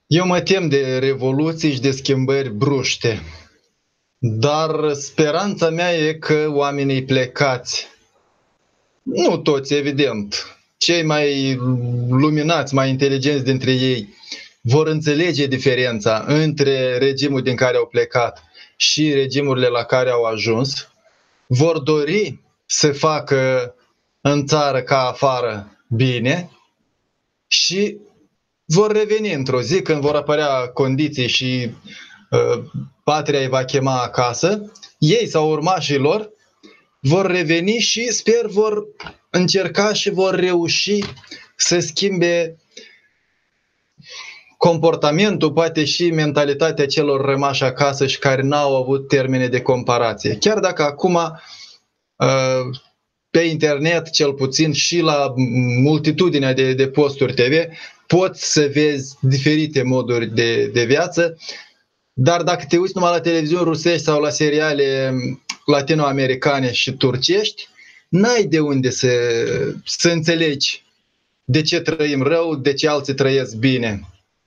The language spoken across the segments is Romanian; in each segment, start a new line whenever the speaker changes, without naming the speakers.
Eu mă tem de revoluții și de schimbări bruște, dar speranța mea e că oamenii plecați, nu toți, evident, cei mai luminați, mai inteligenți dintre ei, vor înțelege diferența între regimul din care au plecat și regimurile la care au ajuns, vor dori să facă în țară ca afară bine și vor reveni într-o zi când vor apărea condiții și patria îi va chema acasă, ei sau urmașii lor vor reveni și sper vor încerca și vor reuși să schimbe comportamentul, poate și mentalitatea celor rămași acasă și care n-au avut termene de comparație. Chiar dacă acum pe internet, cel puțin și la multitudinea de posturi TV, poți să vezi diferite moduri de viață, dar dacă te uiți numai la televiziuni rusești sau la seriale latinoamericane și turcești, n-ai de unde să înțelegi de ce trăim rău, de ce alții trăiesc bine.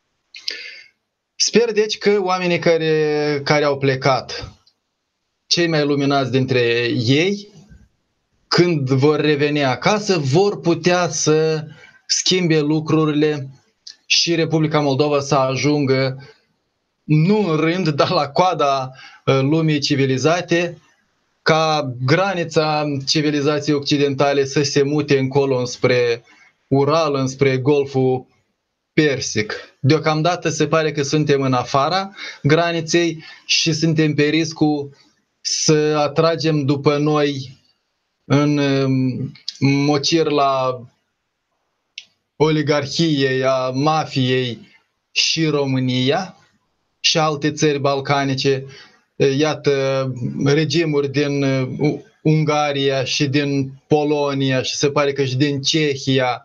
Sper deci că oamenii care au plecat, cei mai luminați dintre ei, când vor reveni acasă, vor putea să schimbe lucrurile și Republica Moldova să ajungă nu în rând, dar la coada lumii civilizate, ca granița civilizației occidentale să se mute încolo înspre Ural, înspre Golful Persic. Deocamdată se pare că suntem în afara graniței și suntem pe riscul să atragem după noi în mocir la oligarhiei, a mafiei și România și alte țări balcanice. Iată, regimuri din Ungaria și din Polonia și se pare că și din Cehia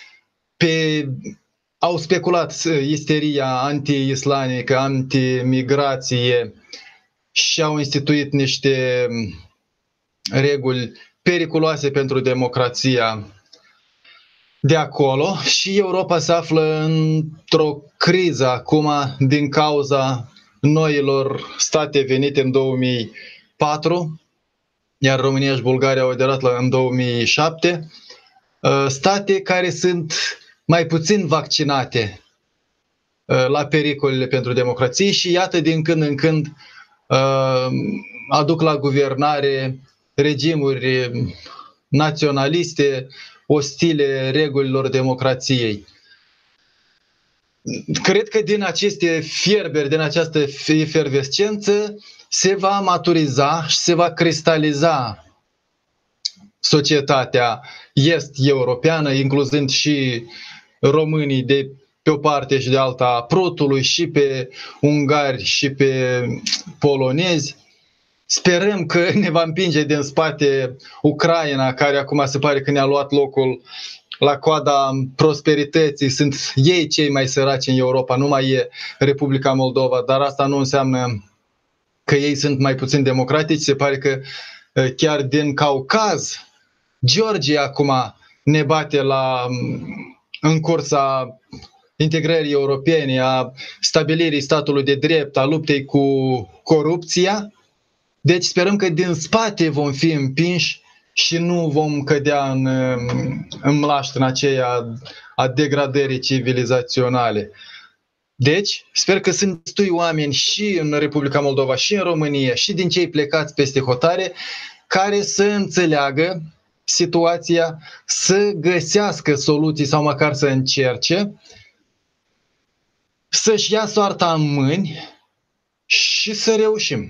au speculat isteria anti-islamică, anti-migrație și au instituit niște reguli periculoase pentru democrația de acolo și Europa se află într-o criză acum din cauza noilor state venite în 2004, iar România și Bulgaria au aderat în 2007, state care sunt mai puțin vaccinate la pericolele pentru democrație și iată din când în când aduc la guvernare regimuri naționaliste, ostile regulilor democrației. Cred că din aceste fierberi, din această efervescență, se va maturiza și se va cristaliza societatea est-europeană, incluzând și românii de pe o parte și de alta a prutului, și pe ungari și pe polonezi. Sperăm că ne va împinge din spate Ucraina, care acum se pare că ne-a luat locul la coada prosperității. Sunt ei cei mai săraci în Europa, nu mai e Republica Moldova, dar asta nu înseamnă că ei sunt mai puțin democratici. Se pare că chiar din Caucaz, Georgia acum ne bate în cursa integrării europene, a stabilirii statului de drept, a luptei cu corupția. Deci sperăm că din spate vom fi împinși și nu vom cădea în mlaștina aceea a degradării civilizaționale. Deci, sper că sunt destui oameni și în Republica Moldova, și în România, și din cei plecați peste hotare, care să înțeleagă situația, să găsească soluții sau măcar să încerce, să-și ia soarta în mâini și să reușim.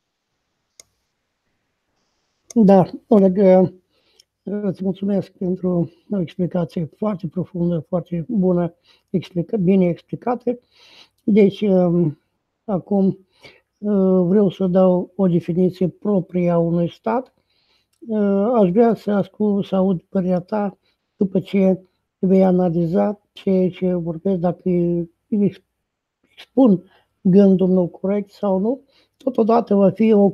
Da, Oleg, îți mulțumesc pentru o explicație foarte profundă, foarte bună, bine explicată. Deci, acum vreau să dau o definiție proprie a unui stat. Aș vrea să aud părerea ta după ce vei analiza ceea ce vorbesc, dacă expun gândul meu corect sau nu. Totodată va fi o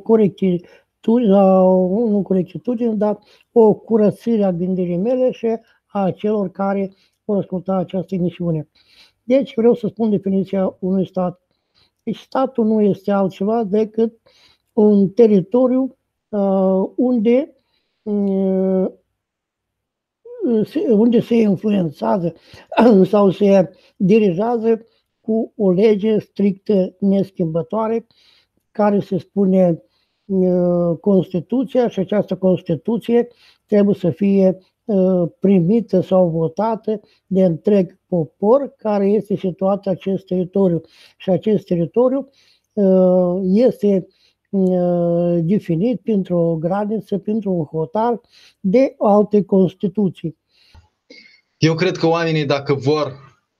nu corectitudine, dar o curățire a gândirii mele și a celor care vor asculta această emisiune. Deci vreau să spun definiția unui stat. Deci statul nu este altceva decât un teritoriu unde se influențează sau se dirigează cu o lege strictă, neschimbătoare, care se spune Constituția, și această Constituție trebuie să fie primită sau votată de întreg popor care este situat acest teritoriu. Și acest teritoriu este definit printr-o graniță, printr-un hotar de alte Constituții.
Eu cred că oamenii, dacă vor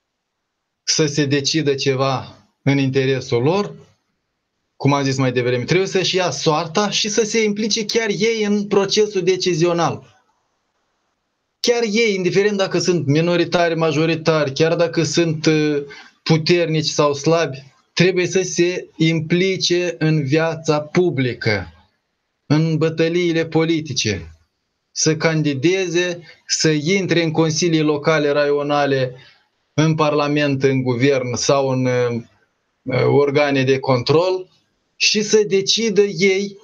să se decidă ceva în interesul lor, cum am zis mai devreme, trebuie să-și ia soarta și să se implice chiar ei în procesul decizional. Chiar ei, indiferent dacă sunt minoritari, majoritari, chiar dacă sunt puternici sau slabi, trebuie să se implice în viața publică, în bătăliile politice, să candideze, să intre în consilii locale, raionale, în parlament, în guvern sau în organe de control și să decidă ei,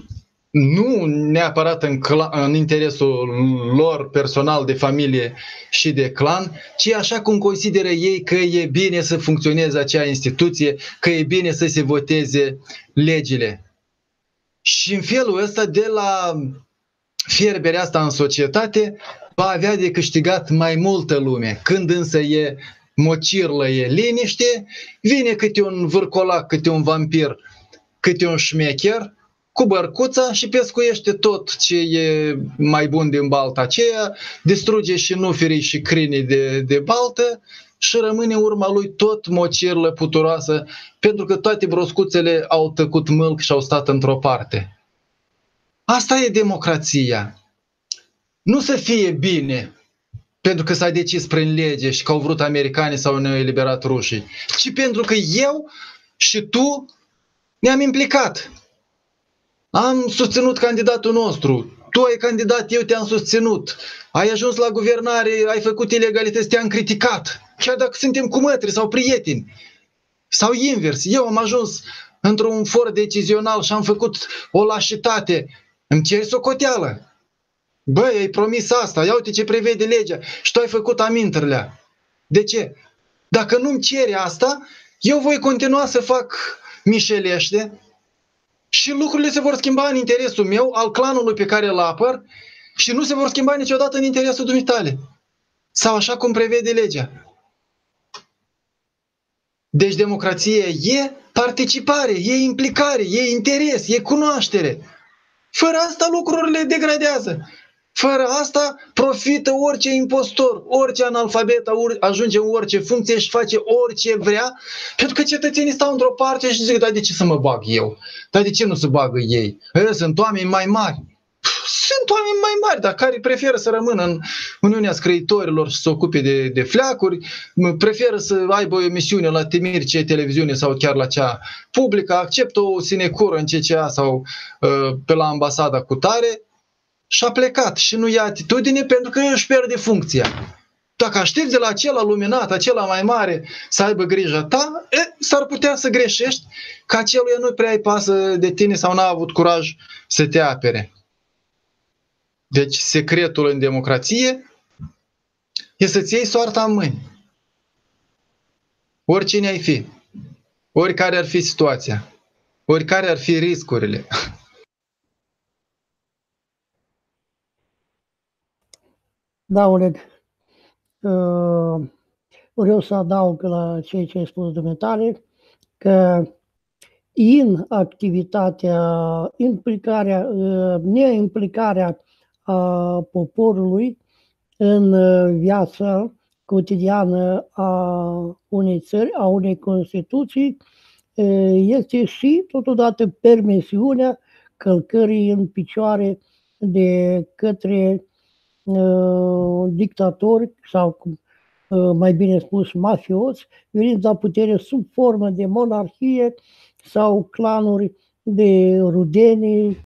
nu neapărat în interesul lor personal, de familie și de clan, ci așa cum consideră ei că e bine să funcționeze acea instituție, că e bine să se voteze legile. Și în felul ăsta, de la fierberea asta în societate, va avea de câștigat mai multă lume. Când însă e mocirlă, e liniște, vine câte un vârcolac, câte un vampir, câte un șmecher, cu bărcuța și pescuiește tot ce e mai bun din balta aceea, distruge și nuferii și crinii de baltă și rămâne urma lui tot mocirlă puturoasă, pentru că toate broscuțele au tăcut mâlc și au stat într-o parte. Asta e democrația. Nu să fie bine pentru că s-a decis prin lege și că au vrut americanii sau ne-au eliberat rușii, ci pentru că eu și tu ne-am implicat. Am susținut candidatul nostru, tu ai candidat, eu te-am susținut, ai ajuns la guvernare, ai făcut ilegalități, te-am criticat, chiar dacă suntem cu mătri sau prieteni. Sau invers, eu am ajuns într-un for decizional și am făcut o lașitate, îmi ceri socoteală. Băi, ai promis asta, ia uite ce prevede legea și tu ai făcut amintările. De ce? Dacă nu-mi ceri asta, eu voi continua să fac mișelește și lucrurile se vor schimba în interesul meu, al clanului pe care îl apăr, și nu se vor schimba niciodată în interesul dumitale. Sau așa cum prevede legea. Deci democrația e participare, e implicare, e interes, e cunoaștere. Fără asta lucrurile degradează. Fără asta profită orice impostor, orice analfabet ajunge în orice funcție și face orice vrea, pentru că cetățenii stau într-o parte și zic, dar de ce să mă bag eu? Dar de ce nu se bagă ei? Sunt oameni mai mari. Sunt oameni mai mari, dar care preferă să rămână în Uniunea Scriitorilor și să se ocupe de fleacuri, preferă să aibă o emisiune la Timirce televiziune sau chiar la cea publică, acceptă o sinecură în CCA sau pe la ambasada cu tare, și a plecat și nu ia atitudine pentru că își pierde funcția. Dacă aștepți de la acela luminat, acela mai mare să aibă grijă ta, s-ar putea să greșești că aceluia nu prea îi pasă de tine sau n-a avut curaj să te apere. Deci secretul în democrație e să-ți iei soarta în mâini. Oricine ai fi, oricare ar fi situația, oricare ar fi riscurile.
Da, Oleg, vreau să adaug la ceea ce ai spus dumneavoastră, că în activitatea, neimplicarea poporului în viața cotidiană a unei țări, a unei Constituții, este și totodată permisiunea călcării în picioare de către dictatori sau, mai bine spus, mafioți, venind la putere sub formă de monarhie sau clanuri de rudenii